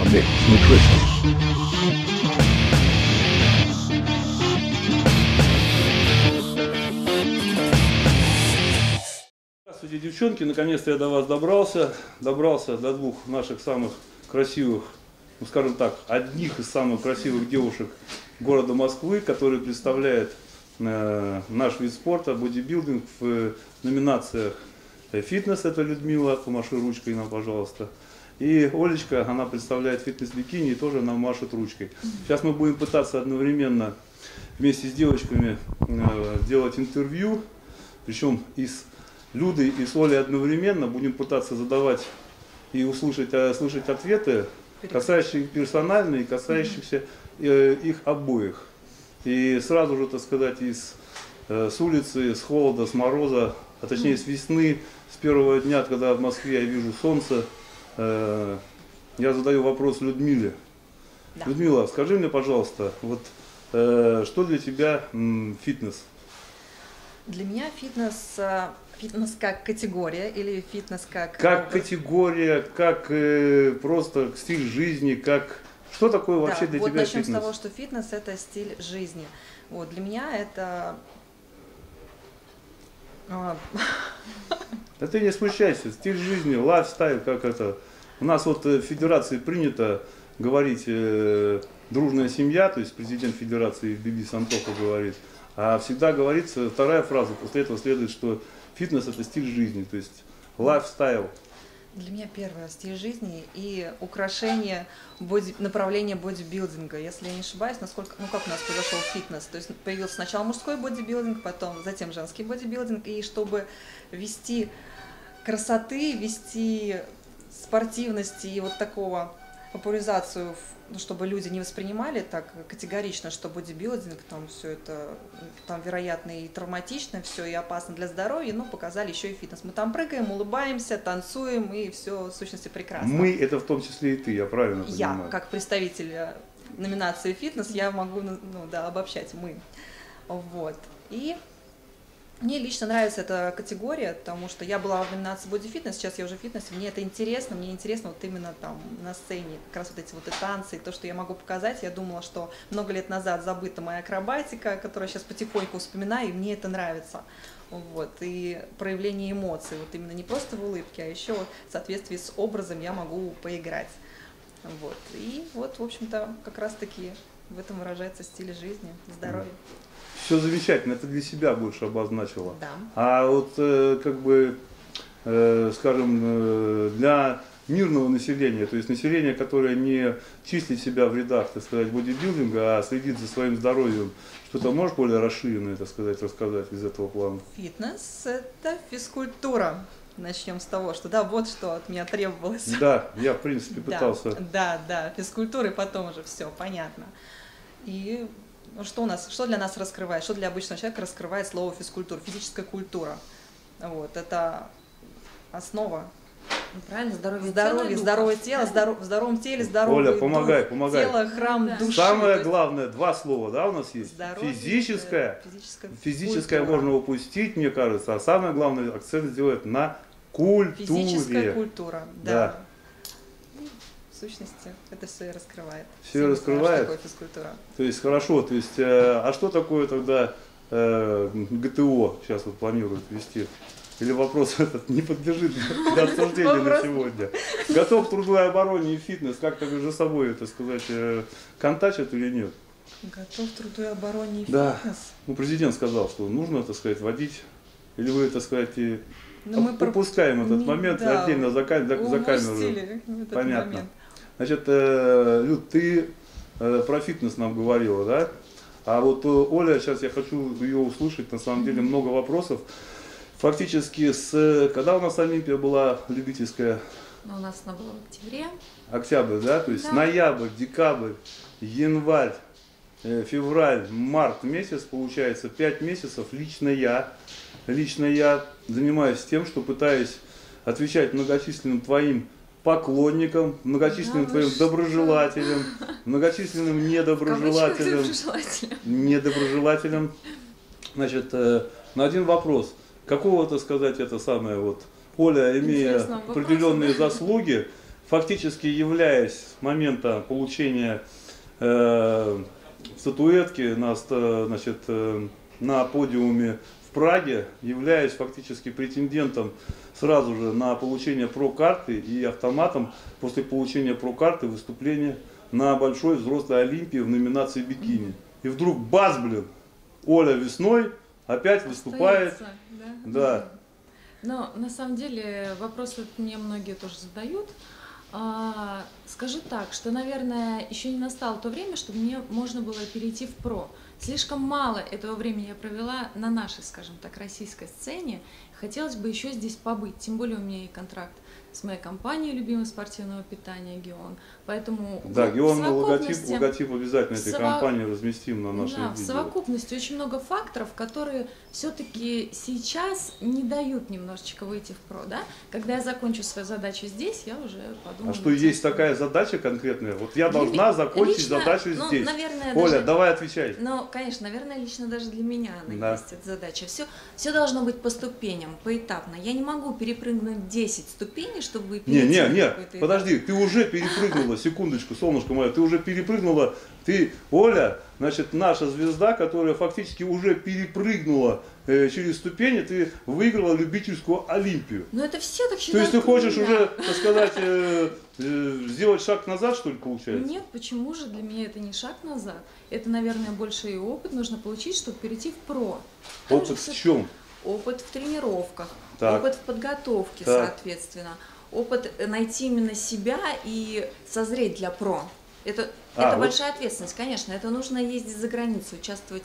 Mix Nutrition. Здравствуйте, девчонки, наконец-то я до вас добрался до двух наших самых красивых, ну скажем так, одних из самых красивых девушек города Москвы, которые представляют наш вид спорта, бодибилдинг в номинациях фитнес, это Людмила, помаши ручкой нам, пожалуйста. И Олечка, она представляет фитнес-бикини и тоже нам машет ручкой. Сейчас мы будем пытаться одновременно вместе с девочками делать интервью, причем и с Людой и с Олей одновременно будем пытаться задавать и слышать ответы, касающиеся персональные, касающихся их обоих. И сразу же, так сказать, с улицы, с холода, с мороза, а точнее с весны, с первого дня, когда в Москве я вижу солнце, я задаю вопрос Людмиле. Да. Людмила, скажи мне, пожалуйста, вот что для тебя фитнес? Для меня фитнес как категория или фитнес как... Как категория, как просто стиль жизни, как... Что такое вообще для тебя фитнес? Вот начнем с того, что фитнес – это стиль жизни. Вот, для меня это... Да ты не смущайся, стиль жизни, лайфстайл, как это... У нас вот в федерации принято говорить дружная семья, то есть президент федерации Бибис Антохов говорит, а всегда говорится, вторая фраза, после этого следует, что фитнес это стиль жизни, то есть лайфстайл. Для меня первое стиль жизни и украшение направления бодибилдинга. Если я не ошибаюсь, насколько, как у нас произошел фитнес, то есть появился сначала мужской бодибилдинг, затем женский бодибилдинг, и чтобы вести красоты, вести спортивности и вот такого популяризацию, чтобы люди не воспринимали так категорично, что бодибилдинг, там все это, там вероятно и травматично, все и опасно для здоровья, но показали еще и фитнес. Мы там прыгаем, улыбаемся, танцуем, и все в сущности прекрасно. Мы это в том числе и ты, я правильно понимаю? Я, как представитель номинации фитнес, я могу, обобщать мы. Вот. И мне лично нравится эта категория, потому что я была в номинации боди-фитнес, сейчас я уже в фитнесе, мне это интересно, мне интересно вот именно там на сцене, как раз вот эти вот и танцы, и то, что я могу показать. Я думала, что много лет назад забыта моя акробатика, которую я сейчас потихоньку вспоминаю, и мне это нравится. Вот, и проявление эмоций, вот именно не просто в улыбке, а еще в соответствии с образом я могу поиграть. Вот, и вот, в общем-то, как раз-таки в этом выражается стиль жизни, здоровье. Все замечательно, это для себя больше обозначила. Да. А вот скажем, для мирного населения, то есть население, которое не числит себя в рядах, так сказать, бодибилдинга, а следит за своим здоровьем, что-то можешь более расширенное, так сказать, рассказать из этого плана? Фитнес – это физкультура. Начнем с того, что да, вот что от меня требовалось. Да, я в принципе пытался. Да, физкультура, и потом уже все понятно. И что для нас раскрывает, что для обычного человека раскрывает слово физкультура, физическая культура. Вот, это основа. Правильно, здоровое тело, в здоровом теле, здоровый Оля, помогай. тело, храм души. Самое главное, два слова, да, у нас есть? Здоровье, физическое можно упустить, мне кажется, а самое главное, акцент сделать на культуре. Физическая культура, да. В сущности, это все и раскрывает. Все и раскрывает? Что такое физкультура. То есть, хорошо, то есть, а что такое тогда ГТО сейчас вот планируют ввести? Или вопрос этот не подлежит для обсуждения на сегодня? Готов к трудовой обороне и фитнес, как-то между собой, так сказать, контачат или нет? Готов к трудовой обороне и фитнес? Да. Ну, президент сказал, что нужно, так сказать, вводить. Или вы, так сказать, упускаем этот момент отдельно за камеру? Понятно. Момент. Значит, Люд, ты про фитнес нам говорила, да? А вот Оля, сейчас я хочу ее услышать, на самом деле много вопросов. Фактически, когда у нас Олимпия была любительская? У нас она была в октябре. Октябрь, да? То есть ноябрь, декабрь, январь, февраль, март месяц, получается 5 месяцев. Лично я занимаюсь тем, что пытаюсь отвечать многочисленным твоим поклонникам, многочисленным твоим доброжелателям, многочисленным недоброжелателям. Значит, на один вопрос. Какого, так сказать, это самое вот, Оля, имея определенные заслуги фактически являясь с момента получения статуэтки на подиуме в Праге, являясь фактически претендентом сразу же на получение про-карты и автоматом после получения про-карты выступления на большой взрослой Олимпии в номинации бикини. И вдруг бац, блин, Оля весной опять выступает. Остается, Да. Но на самом деле вопросы мне многие тоже задают. Скажу так, что, наверное, еще не настало то время, чтобы мне можно было перейти в про. Слишком мало этого времени я провела на нашей, скажем так, российской сцене. Хотелось бы еще здесь побыть, тем более у меня и контракт с моей компанией любимого спортивного питания «Геон». Поэтому Да, «Геон» мы совокупности- логотип обязательно этой компании разместим на нашем Да, в видео. совокупности очень много факторов, которые все-таки сейчас не дают немножечко выйти в про, да? Когда я закончу свою задачу здесь, я уже подумаю. А что, есть такая задача конкретная? Вот я должна закончить лично, задачу ну, здесь. наверное, Оля, даже- давай отвечай. Ну, конечно, наверное, лично даже для меня она Да. есть, эта задача. Все должно быть по ступеням, поэтапно. Я не могу перепрыгнуть 10 ступеней, чтобы перейти на какой-то этап. Подожди, ты уже перепрыгнула, секундочку, солнышко мое, ты уже перепрыгнула, ты, Оля, значит, наша звезда, которая фактически уже перепрыгнула через ступени, ты выиграла любительскую Олимпию. Но это все так То считают. есть ты хочешь кроме уже, меня. так сказать, сделать шаг назад, что ли, получается? Нет, почему же для меня это не шаг назад? Это, наверное, больше и опыт нужно получить, чтобы перейти в про. Там же Опыт всё- в чем? Опыт в тренировках, Так. опыт в подготовке, Так. соответственно, опыт найти именно себя и созреть для про. Это вот- большая ответственность, конечно. Это нужно ездить за границу, участвовать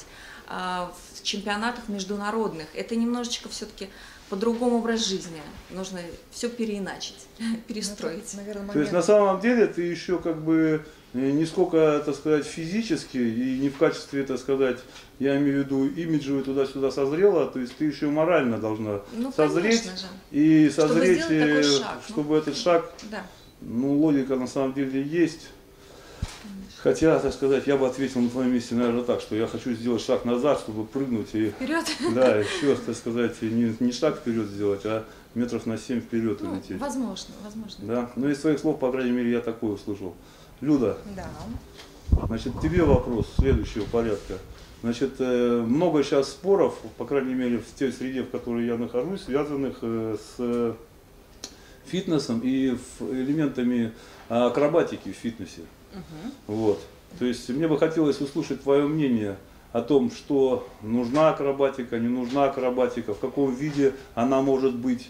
в чемпионатах международных. Это немножечко все-таки по-другому образ жизни. Нужно все переиначить, перестроить. Наверное, То есть на самом деле ты еще как бы не сколько, так сказать, физически и не в качестве, так сказать, я имею в виду имиджевый туда-сюда созрела, то есть ты еще морально должна Ну, созреть конечно же. и Чтобы созреть, сделать такой шаг, ну. чтобы этот шаг, Да. ну логика на самом деле есть. Хотя, так сказать, я бы ответил на твоем месте, наверное, так, что я хочу сделать шаг назад, чтобы прыгнуть и, Вперед. да, еще, так сказать, не шаг вперед сделать, а метров на 7 вперед Ну, улететь. возможно. Да, ну из твоих слов, по крайней мере, я такое услышал. Люда, Да. значит, тебе вопрос следующего порядка. Значит, много сейчас споров, по крайней мере, в той среде, в которой я нахожусь, связанных с фитнесом и элементами акробатики в фитнесе. Вот. То есть мне бы хотелось услышать твое мнение о том, что нужна акробатика, не нужна акробатика, в каком виде она может быть,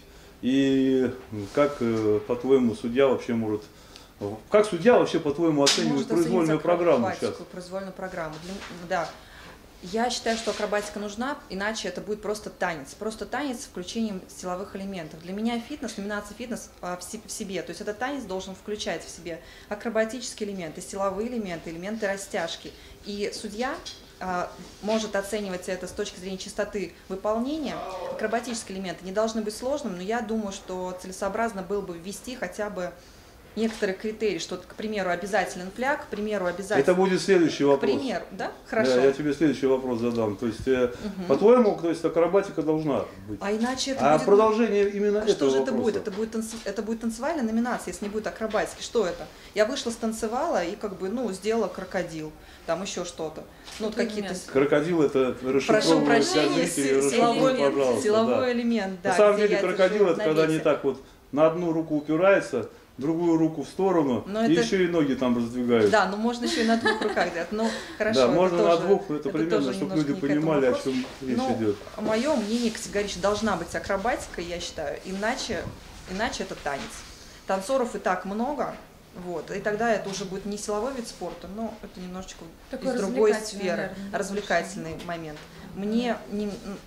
и как, по-твоему, судья вообще может... Как судья вообще, по-твоему, оценивает Может произвольную оценить программу сейчас? акробатику, произвольную программу. Да. Я считаю, что акробатика нужна, иначе это будет просто танец. Просто танец с включением силовых элементов. Для меня фитнес, номинация фитнес в себе. То есть этот танец должен включать в себе акробатические элементы, силовые элементы, элементы растяжки. И судья может оценивать это с точки зрения чистоты выполнения. Акробатические элементы не должны быть сложными, но я думаю, что целесообразно было бы ввести хотя бы некоторые критерии, что, к примеру, обязателен фляг, к примеру, обязательно... Это будет следующий К вопрос. примеру, да? Хорошо. Да, я тебе следующий вопрос задам. То есть, по-твоему, то есть акробатика должна быть. А иначе это А будет... продолжение именно А этого что же это вопроса? будет? Это будет танцевальная номинация, если не будет акробатики. Что это? Я вышла, станцевала и как бы, ну, сделала крокодил. Там еще что-то. Ну, вот какие-то... Крокодил — это Прошу расшифровывай для прощения, зрителей, расшифруй, пожалуйста. силовой Да. элемент, да. На самом где деле я крокодил — держу это когда не навесе. так вот на одну руку упирается, другую руку в сторону, Но и это- еще и ноги там раздвигают. Да, ну можно еще и на двух руках делать. Ну, хорошо. Да, это можно тоже- на двух, это примерно, тоже чтобы немножко люди не к этому понимали, о вопросу. чем речь Ну, идет. мое мнение категорично должна быть акробатика, я считаю, иначе это танец. Танцоров и так много, вот, и тогда это уже будет не силовой вид спорта, но это немножечко Такой из другой развлекательный, сферы, наверное, развлекательный момент. Мне не...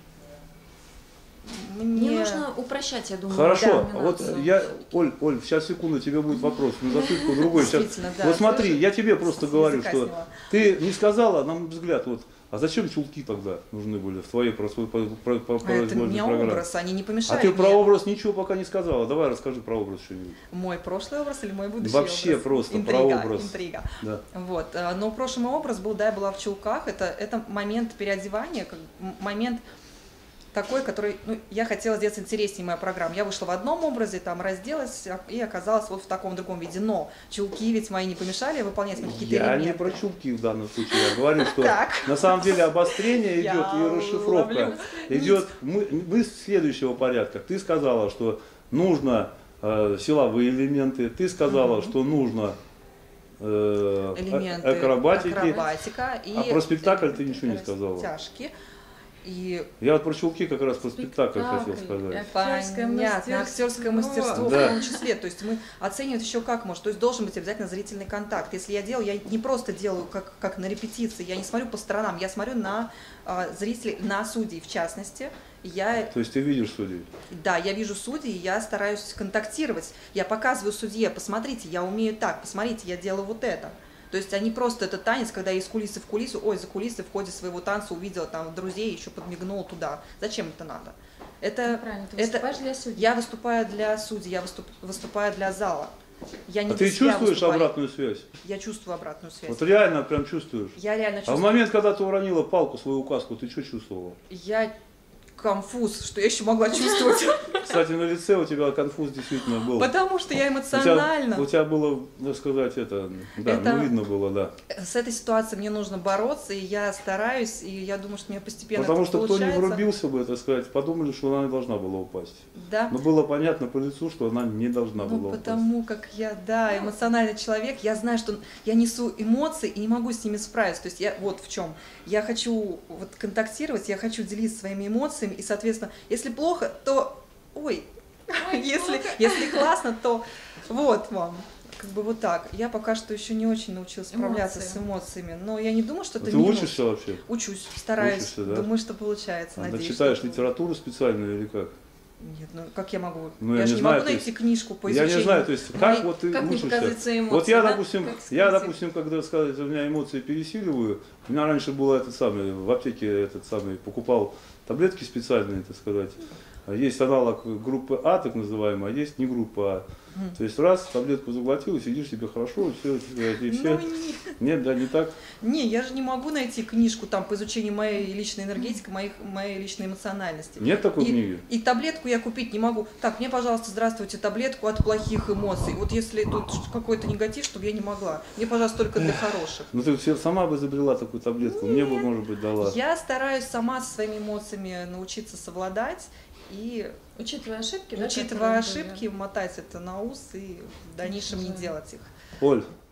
Не нужно упрощать, я думаю, Хорошо, да, вот номинацию. я, Оль, сейчас секунду, тебе будет вопрос, на затылку другой. Сейчас. Действительно, да, Вот смотри, слушай, я тебе просто с говорю, языка что сняла. ты не сказала, на мой взгляд, вот, а зачем чулки тогда нужны были в твоей Это произвольной у меня программе? образ, они не А помешали ты мне. про образ ничего пока не сказала. Давай расскажи про образ что-нибудь. Мой прошлый образ или мой будущий Вообще образ? просто Интрига, про образ. Интрига. Да. Вот. Но прошлый мой образ был, да, я была в чулках. Это момент переодевания, момент такой, который, ну, я хотела сделать интереснее мою программу. Я вышла в одном образе, там разделась и оказалась вот в таком другом виде. Но чулки ведь мои не помешали выполнять какие-то Я элементы. не про чулки в данном случае, я говорю, что Так. на самом деле обострение идет и Я расшифровка. ловлю Идет мы следующего порядка. Ты сказала, что нужно силовые элементы, ты сказала, что нужно элементы акробатика и а про спектакль ты ничего не сказала. Растяжки. И Я вот про чулки как раз про спектакль хотел сказать. понятно, актерское мастерство Да. в том числе. То есть мы оцениваем еще как может. То есть должен быть обязательно зрительный контакт. Если я делаю, я не просто делаю как на репетиции, я не смотрю по сторонам, я смотрю на зрителей, на судей в частности. То есть ты видишь судей? Да, я вижу судей, и я стараюсь контактировать. Я показываю судье, посмотрите, я умею так, посмотрите, я делаю вот это. То есть они просто, это танец, когда из кулисы в кулису, ой, за кулисы в ходе своего танца увидела там друзей, еще подмигнула туда. Зачем это надо? Это, Правильно, ты выступаешь для судей. Я выступаю для судей, я выступаю для зала. Я не А для ты себя чувствуешь выступаю. обратную связь? Я чувствую обратную связь. Вот реально прям чувствуешь? Я реально А в чувствую. момент, когда ты уронила палку, свою указку, ты что чувствовала? Я конфуз, что я еще могла чувствовать. Кстати, на лице у тебя конфуз действительно был. Потому что я эмоционально. У тебя было, так сказать, это ну видно было, да. С этой ситуацией мне нужно бороться, и я стараюсь, и я думаю, что у меня постепенно Потому это что кто получается. не врубился бы, так сказать, подумали, что она не должна была упасть. Да. Но было понятно по лицу, что она не должна Ну, была упасть. потому как я, да, эмоциональный человек, я знаю, что я несу эмоции и не могу с ними справиться. То есть я вот в чем. Я хочу вот контактировать, я хочу делиться своими эмоциями, и, соответственно, если плохо, то ой, если классно, то вот вам. Как бы вот так. Я пока что еще не очень научилась справляться с эмоциями, но я не думаю, что это Ты минус. учишься вообще? Учусь, стараюсь, Учишься, да? думаю, что получается. А ты Надеюсь, читаешь что- литературу специальную или как? Нет, ну как я могу? Ну, я же не не знаю, могу то найти есть- книжку по Я изучению. не знаю, то есть как моей- вот ты как не учишься. показывать свои Вот эмоции, я, да? допустим, Как экспрессия. когда сказать, у меня эмоции пересиливаю, у меня раньше было этот самый, в аптеке покупал таблетки специальные, так сказать. Есть аналог группы А, так называемая, а есть не группа А. То есть раз, таблетку заглотил, и сидишь себе хорошо, и все. Ну, Нет, да, не так. не, я же не могу найти книжку там по изучению моей личной энергетики, моей личной эмоциональности. Нет такой книги. И таблетку я купить не могу. Так, мне, пожалуйста, здравствуйте, таблетку от плохих эмоций. Вот если тут какой-то негатив, чтобы я не могла. Мне, пожалуйста, только для хороших. Ну ты сама бы изобрела такую таблетку, мне бы, может быть, дала. Я стараюсь сама со своими эмоциями научиться совладать и, Учитывая ошибки, да, учитывая которые были. ошибки, мотать это на ус и в дальнейшем не делать их. Оль,